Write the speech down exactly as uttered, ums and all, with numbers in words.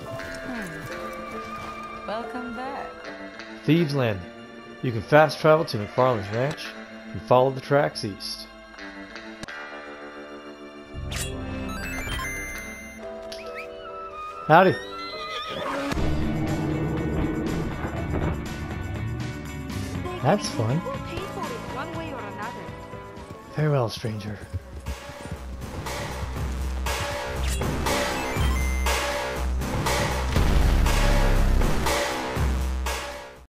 Hmm. Welcome back. Thieves Landing. You can fast travel to McFarlane's ranch and follow the tracks east. Howdy. That's fun. People in one way or another. Very well, stranger.